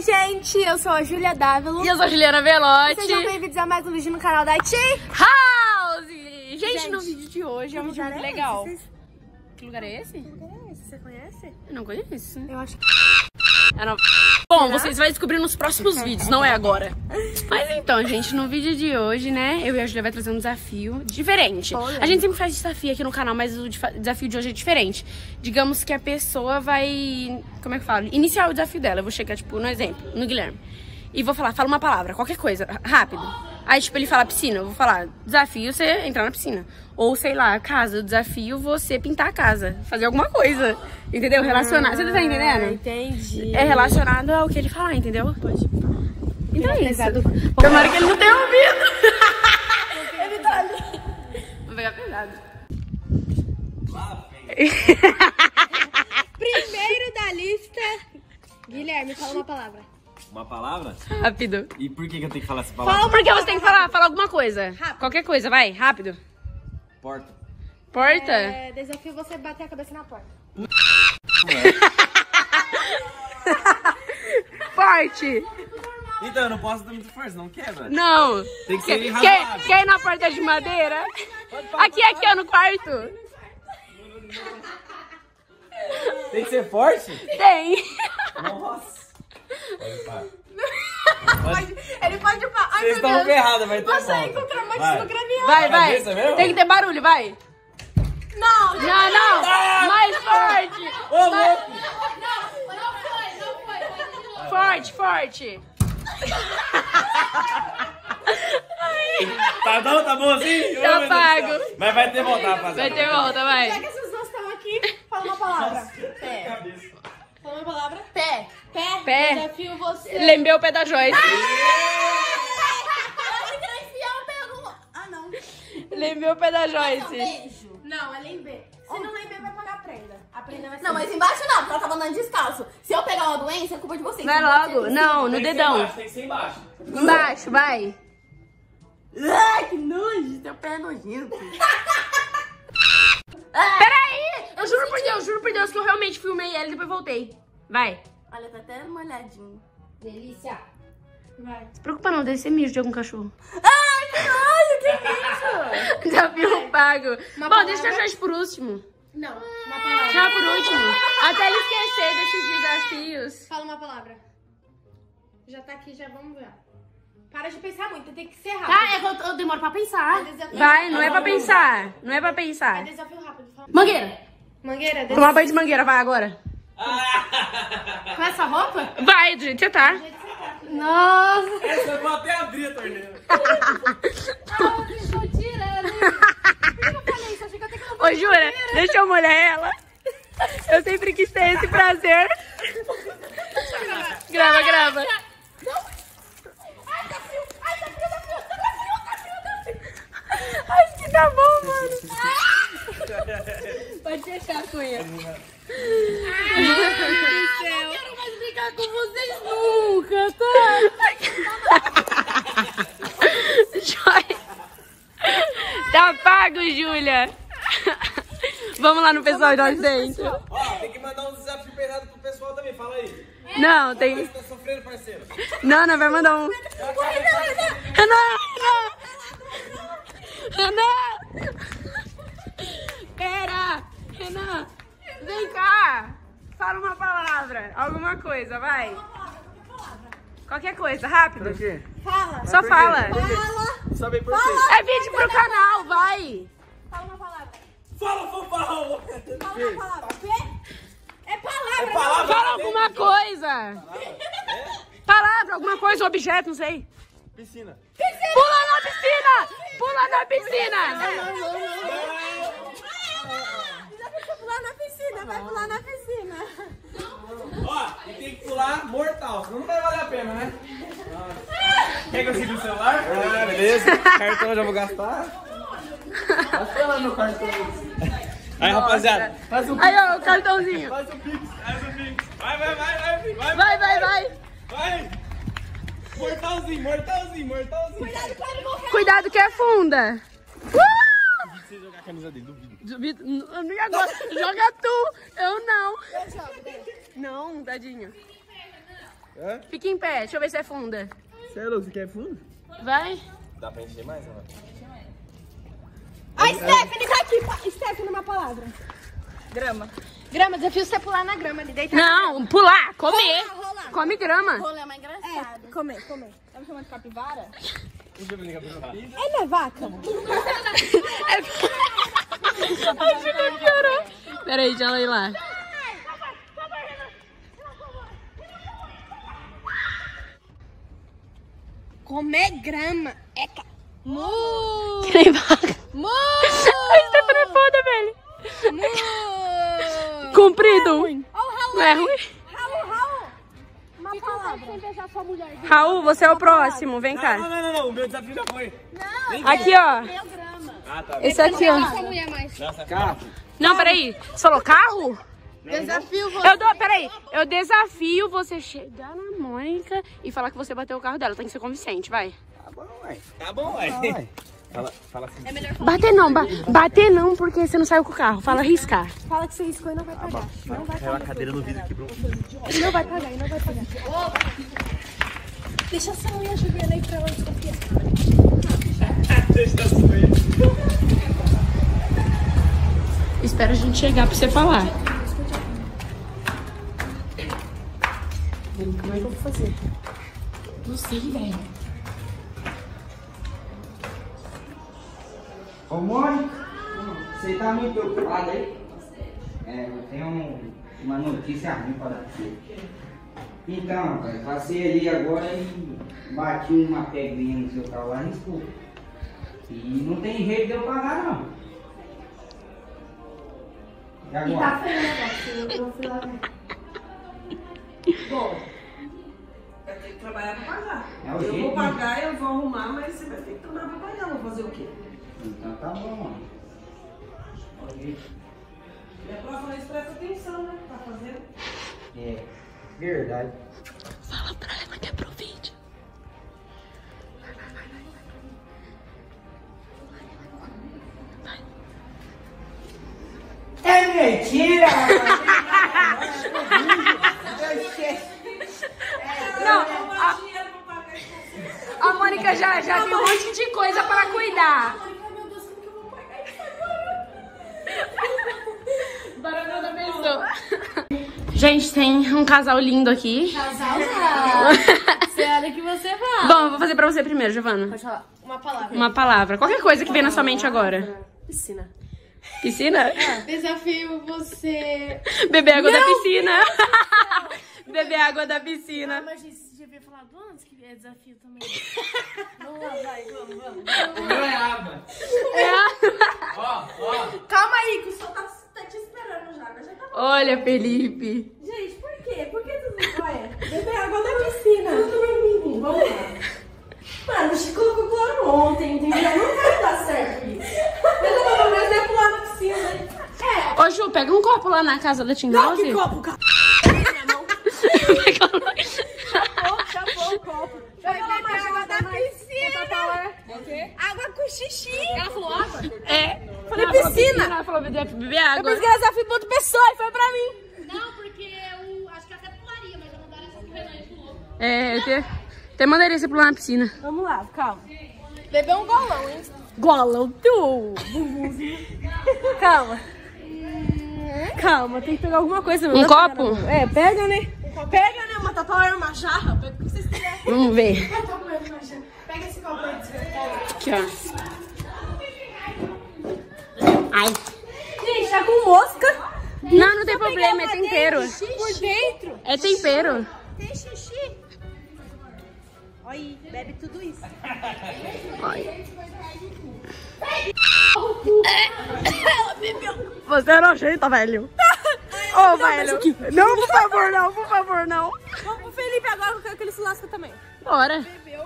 gente, eu sou a Júlia Dávila. E eu sou a Juliana Velotti. Sejam bem-vindos a mais um vídeo no canal da Tea House. Gente, no vídeo de hoje é um vídeo muito legal. Que lugar é esse? Você conhece? Eu não conheço. Eu acho que... Bom, vocês vão descobrir nos próximos vídeos, não é agora. Mas então, gente, no vídeo de hoje, né, eu e a Julia vai trazer um desafio diferente. A gente sempre faz desafio aqui no canal, mas o desafio de hoje é diferente. Digamos que a pessoa vai, como é que eu falo? Iniciar o desafio dela. Eu vou chegar, tipo, no exemplo, no Guilherme. E vou falar, fala uma palavra, qualquer coisa, rápido. Aí, tipo, ele fala piscina, eu vou falar, desafio você entrar na piscina. Ou, sei lá, casa, desafio você pintar a casa, fazer alguma coisa, entendeu? Relacionar, você tá entendendo? Entendi. É relacionado ao que ele falar, entendeu? Pode. Então é isso. Pesado. Tomara que ele não tenha ouvido. Ele tá ali. Vou pegar pesado. Primeiro da lista, Guilherme, fala uma palavra. Uma palavra? Rápido. E por que eu tenho que falar essa palavra? Porque você tem que falar alguma coisa. Rápido. Qualquer coisa, vai, rápido. Porta. Porta? Desafio você bater a cabeça na porta. Forte. Então, eu não posso dar muito força, não quebra. Não. Tem que ser razoável. Quer ir na porta de madeira? Aqui, ó, no quarto. Tem que ser forte? Tem. Nossa. Ele pode... Ai, Vocês estão ferrados, vai ter Você volta. encontrou uma Vai. craniana. Vai. Cabeça mesmo? Tem que ter barulho, vai. Não. Não. Mais forte. Ô, louco! Forte. Tá bom assim? Tá Ô, meu Deus do pago. céu. Mas vai ter volta, rapaziada. Vai ter volta, vai. Já que esses dois estão aqui, fala uma palavra. Pé. Fala uma palavra. Pé. Pé. Desafio você. Lembei o pé da Joyce. Ah, não. Lembei o pé da Joyce. Beijo. Não, é lember. Se não lember, vai pagar a prenda. A prenda vai ser... Não, mas embaixo não, porque ela tava andando descalço. Se eu pegar uma doença, é culpa de vocês. Vai logo. Não, no dedão. Tem que ser embaixo. Embaixo, vai. Ai, que nojo, teu pé é nojento. Peraí. Eu juro por Deus que eu realmente filmei ela e depois voltei. Vai. Olha, tá até molhadinho. Delícia. Vai. Se preocupa não, deve ser mijo de algum cachorro. Ai, que nojo, que bicho. Desafio pago. Bom, palavra. deixa eu achar isso por último. Não, uma palavra. Já por último. Até ele esquecer desses desafios. Fala uma palavra. Já tá aqui, já vamos ver. Para de pensar muito, tem que ser rápido. Tá, é que eu demoro pra pensar. É desafio. Vai, não é pra pensar. Não é pra É pensar. desafio rápido. Fala. Mangueira. Mangueira, desafio. Tomar banho de mangueira, vai agora. Com essa roupa? Vai, do jeito que você tá. Nossa. Essa eu vou até abrir a torneira. Estou tirando. Por que eu falei isso? Achei que eu tenho que... Ô, Jura, deixa eu molhar ela. Eu sempre quis ter esse prazer. Grava. Acho que tá bom, mano. Pode fechar a cunha. Eu não quero mais brincar com vocês nunca, tá? Joy. Tá pago, Júlia. Vamos lá no pessoal de nós dentro. Ó, tem que mandar um desafio pesado pro pessoal também, fala aí. Não, tem... Você tá sofrendo, parceiro? Não, vai mandar um... Renan! Pera! Renan! Vem cá! Fala uma palavra, alguma coisa, vai. Qualquer coisa, rápido. Fala. Só fala. Só bem por quê? É vídeo pro canal, vai. Fala uma palavra. Fala, fofão! Fala uma palavra. É palavra. Fala alguma coisa. Palavra, alguma coisa, objeto, não sei. Piscina. Pula na piscina! Pula na piscina! Vai pular na piscina. Ó, e tem que pular mortal, senão não vai valer a pena, né? Quer que eu siga o celular? Ah, beleza. Cartão já vou gastar. Tá lá meu cartão. Aí, rapaziada, faz um Aí, ó, o cartãozinho. Faz o pix. Vai. Vai! Mortalzinho. Cuidado que é funda. Você jogar a camisa dele, duvido. Duvido. E agora? Joga tu. Eu não. Não, tadinho. É? Fica em pé, deixa eu ver se é funda. Você é louco, você quer fundo? Vai. Dá pra encher mais, né? A Stephanie tá aqui. Stephanie, uma palavra. Grama. Grama, desafio você pular na grama ali, deitar. Não, pular, comer. Rolar. Come grama. Rolê é mais engraçado. Comer. Tá me chamando de capivara? Deixa eu ver capivara. É não é vaca? Acho que piorou. Peraí, deixa ela ir lá. Comer grama é... Que nem vaca. Mu! A Stephanie é foda, velho. Mu! Comprido. Ó, Não é ruim? Raul. Uma palavra. Raul, você é o próximo. Vem cá. Não. O meu desafio já foi. Aqui, ó. Ah, tá. Esse aqui, ó. Essa mulher mais. Carro. Não, peraí. Você falou carro? Desafio você. Peraí. Eu desafio você chegar na Mônica e falar que você bateu o carro dela. Tem que ser convincente, vai. Tá bom, ué. Fala assim. Bater não, porque você não saiu com o carro. Fala arriscar. Fala que você riscou e não vai pagar. Não vai Caiu a cadeira no vidro aqui, bro. E não vai pagar. Deixa essa unha Juliana aí pra ela desconfiar. Deixa eu ver. Espera a gente chegar pra você falar. Como é que eu vou fazer? Não sei, velho. Ô Mônica, você tá muito preocupada aí? Eu tenho uma notícia ruim para dar pra você. Então, rapaz, passei ali agora e bati uma pedrinha no seu carro lá e riscou. E não tem jeito de eu pagar, não. E agora? E tá feio o negócio, eu fui lá ver. Bom, eu tenho que trabalhar pra pagar. É o Eu jeito, vou né? pagar, eu vou arrumar, mas você vai ter que trabalhar pra pagar. Vou fazer o quê? Então tá bom, mano. E a próxima vez presta atenção, né? Tá fazendo? É, verdade. Fala pra ela que é pro vídeo. É mentira, Não, Arrumar dinheiro pra pagar isso. a Mônica já tem um monte de coisa para cuidar. Meu Deus, como que eu vou pagar isso agora? Barulho da pessoa. Gente, tem um casal lindo aqui. Você olha que você fala. Bom, eu vou fazer pra você primeiro, Giovana. Pode falar. Uma palavra. Uma palavra. Qualquer coisa que vem na sua mente agora. Piscina. Piscina? Desafio você... Beber água da piscina. Beber água da piscina. Mas você devia falar antes que é desafio também. Vamos lá, vai, vamos. O meu é aba. Ó. Calma aí, que o sol tá te esperando já. Mas já tá bom. Olha, Felipe. Gente, por quê? Por que tu não vai? Beber água da piscina. Vamos lá. Mano, o Chico colocou cloro ontem, entendeu? Não vai dar certo isso. Mas pelo menos é pular na piscina, né? Ô, Ju, pega um copo lá na casa da Tim House. Que copo, cara? Chapou o copo. Vai beber água da piscina. Água com xixi. Ela falou água? É. Falei piscina. Ela falou beber Eu água. pensei que era desafio pra outra pessoa e foi pra mim. Não, porque eu acho que até pularia, mas eu não daria essa que o Renan pulou. É, eu até mandaria você pular na piscina. Vamos lá, calma. Beber um golão, hein? Golão, tu. Bumbumzinho. Calma. Calma, tem que pegar alguma coisa. Um copo? É, pega, né? Pega, né? Uma tatuagem, uma jarra. Pega o que vocês quiserem. Vamos ver. Pega esse copo aí. Aqui, ó. Ai. Gente, tá com mosca. Não, não tem problema, é tempero. Por dentro. É tempero. Tem xixi. Olha aí, bebe tudo isso. Você é nojenta, velho. Ô, velho. Não, por favor, não, por favor, não. Vamos pro Felipe agora, que eu quero que ele se lasca também. Bora.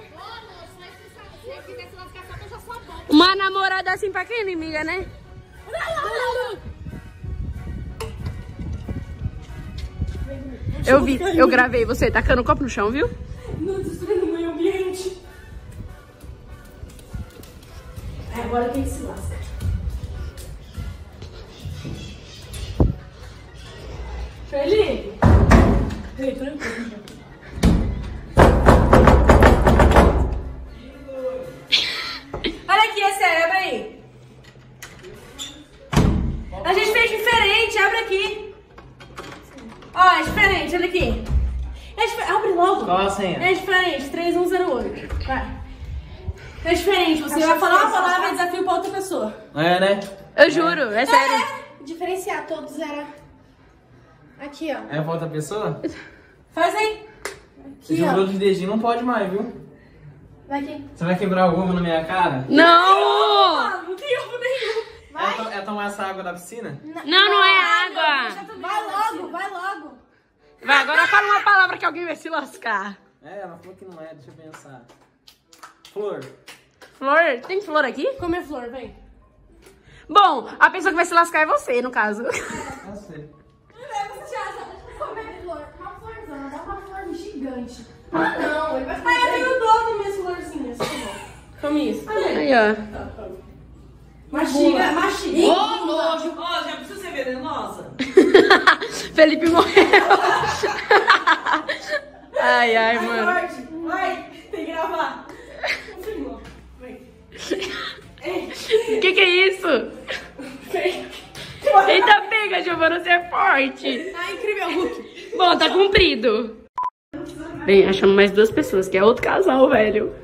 Uma namorada assim pra quem, inimiga, né? Eu gravei você tacando o copo no chão, viu? Não destruindo o meio ambiente. Agora quem se lasca? Felipe! Ei, tranquilo. Ó, é diferente, olha aqui. Abre logo. Qual a senha? É diferente, 3108. Vai. É diferente, você vai falar uma palavra e desafio pra outra pessoa. É, né? Eu juro, é sério. Diferenciar todos era... Aqui, ó. É pra outra pessoa? Faz aí. Esse jogo de dedinho não pode mais, viu? Vai aqui. Você vai quebrar o ovo na minha cara? Não! Não tem erro nenhum. É tomar essa água da piscina? Não é água. Vai logo, vai logo. Vai, agora fala uma palavra que alguém vai se lascar. É, ela falou que não é, deixa eu pensar. Flor. Flor? Tem flor aqui? Come a flor, vem. Bom, a pessoa que vai se lascar é você, no caso. Não sei. Você já comer flor. Uma florzona, dá uma flor gigante. Ah, não, ele vai ficar... Ah, eu tenho dó das minhas florzinhas. Come isso. Aí, ó. Mastiga. Ô, nojo! Ó, já precisa ser venenosa? Felipe morreu. Ai, mano. Vai, tem que gravar. Que é isso? Eita, pega, Giovana, você é forte. Ah, incrível, Hulk. Bom, tá cumprido. Bem, achamos mais duas pessoas, que é outro casal, velho.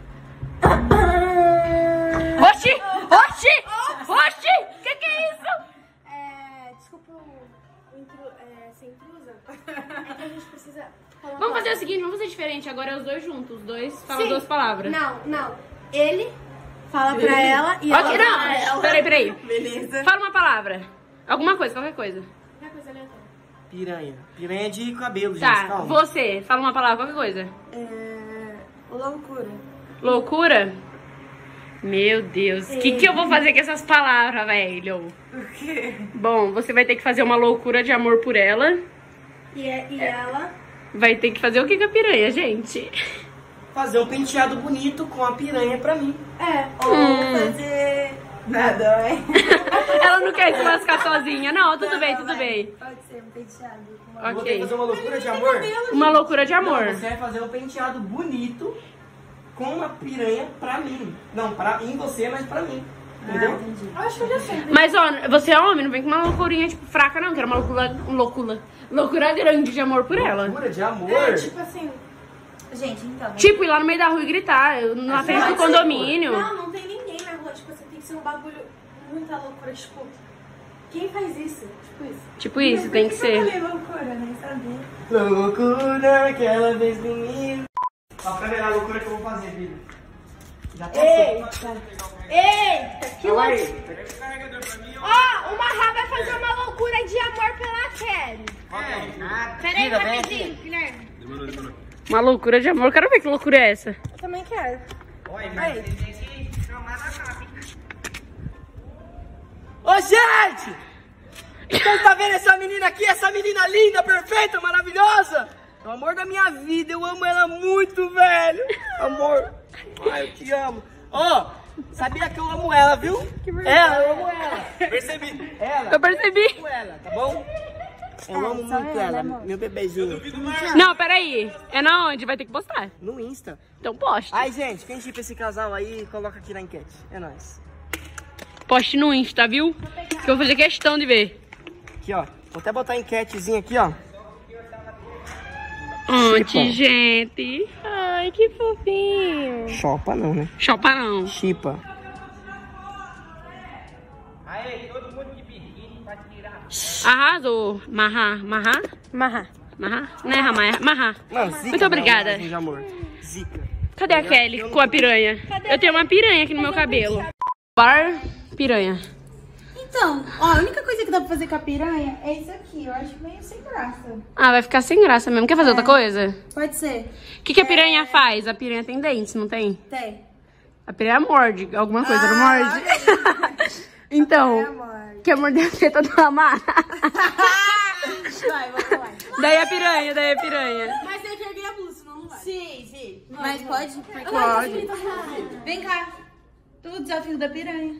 Oxi! Oxi! Oxi! Que é isso? Desculpa ser intrusa. É que a gente precisa... falar Vamos uma fazer o seguinte, vamos fazer diferente. Agora é os dois juntos. Os dois falam duas palavras. Não. Ele fala pra ela e ela Ok, fala não. pra ela. Peraí. Beleza. Fala uma palavra. Alguma coisa, qualquer coisa. Qualquer coisa aleatória. Piranha. Piranha de cabelo, gente. Tá, Calma. você. Fala uma palavra, qualquer coisa. Loucura. Loucura? Meu Deus. O que eu vou fazer com essas palavras, velho? O quê? Bom, você vai ter que fazer uma loucura de amor por ela. E ela... Vai ter que fazer o que com a piranha, gente? Fazer um penteado bonito com a piranha pra mim. Ou fazer... Nada, é? Ela não quer se lascar sozinha. Não, tudo bem. Pode ser um penteado. Vou ter que Ok. fazer uma loucura de amor? Uma loucura de amor. Não, você vai fazer um penteado bonito com uma piranha pra mim. Não, em você, mas pra mim. Entendeu? Acho que eu já sei. Mas, ó, você é homem, não vem com uma loucurinha, tipo, fraca, não. Quero uma loucura grande de amor por ela. Loucura de amor? Tipo assim... Gente, então... Tipo, ir lá no meio da rua e gritar, na frente do condomínio. Não tem ninguém na rua. Tipo assim, tem que ser um bagulho... Muita loucura, tipo... Quem faz isso? Tipo isso. Tipo isso, tem que ser. Loucura, nem sabia. Loucura, aquela vez comigo. Só pra ver a loucura que eu vou fazer, filho. Já tá Eita, que loucura. loucura. Ó, o Marra vai fazer uma loucura de amor pela Kelly. Peraí, rapidinho, Guilherme. Uma loucura de amor. Quero ver que loucura é essa. Eu também quero. Ô, gente! Então tá vendo essa menina aqui? Essa menina linda, perfeita, maravilhosa? É o amor da minha vida. Eu amo ela muito, velho. Amor. Ai, eu te amo. Ó, sabia que eu amo ela, viu? Eu amo ela. Percebi. Eu percebi. amo ela, tá bom? Eu amo muito ela, meu bebezinho. Não, peraí. É na onde? Vai ter que postar. No Insta. Então poste. Ai, gente, quem tipo esse casal aí, coloca aqui na enquete. É nóis. Poste no Insta, viu? Que eu vou fazer questão de ver. Aqui, ó. Vou até botar a enquetezinha aqui, ó. Onde, gente? Ai, que fofinho. Chopa não, né? Chopa não. Chipa. Aí, todo mundo de biquíni pra tirar. Arrasou. Marra. Marra. Não é Ramar, é Marra. Não, zica. Muito obrigada. De amor. Zica. Cadê a Kelly com a piranha? Eu tenho uma piranha aqui no meu cabelo. Bar piranha. Então, ó, a única coisa que dá pra fazer com a piranha é isso aqui. Eu acho meio sem graça. Ah, vai ficar sem graça mesmo. Quer fazer outra coisa? Pode ser. O que a piranha faz? A piranha tem dentes, não tem? Tem. A piranha morde. Alguma coisa não morde? Então, quer morder a teta da Amara? Vai, vamos lá. Daí a piranha. Mas tem que erguer a blusa, senão não vai. Sim. Mas pode? Pode. Vem cá. O desafio da piranha.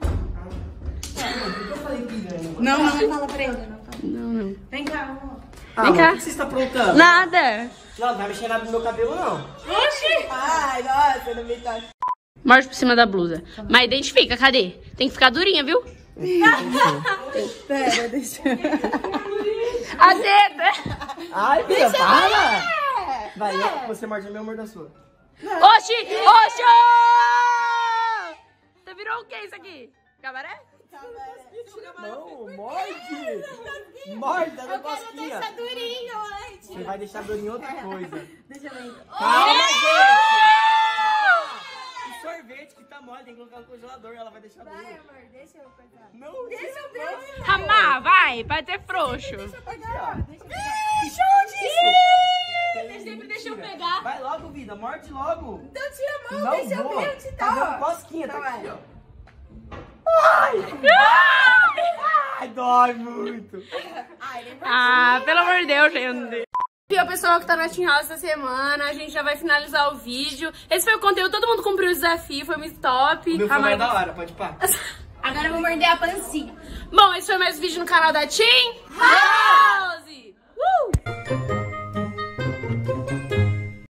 Não. Fala pra ele. Não. Vem cá, vamos lá. Vem cá. O que você está aprontando? Nada. Não vai mexer nada no meu cabelo, não. Oxi. Ai, nossa, não me toca. Morde por cima da blusa. Mas identifica, cadê? Tem que ficar durinha, viu? Pera, deixa eu... A teta. Ai, filha, para! Vai, você morde a minha, eu mordo a sua. Oxi! Oxi! Você virou o que isso aqui? Cabaré? Não, morde! Morde, dá Eu quero cosquinha. deixar durinho antes. Você vai deixar durinho em outra coisa. Deixa eu ver. Calma, gente! O sorvete que tá mole, tem que colocar no congelador, ela vai deixar duro. Vai, amor, deixa eu pegar. Não, deixa eu ver. Ramar, vai, vai ter frouxo. Deixa eu pegar. Deixa eu pegar. Vai logo, vida, morde logo. Então tira a mão, Não deixa eu vou. ver onde Tá dando tá. cosquinha, tá Então aqui, vai. ó. Ai, dói muito. Ah, pelo amor de Deus, gente. E o pessoal que tá na Team House essa semana, a gente já vai finalizar o vídeo. Esse foi o conteúdo, todo mundo cumpriu o desafio, foi muito top. Meu filho é da hora, pode pá. Agora eu vou morder a pancinha. Bom, esse foi mais um vídeo no canal da Team House.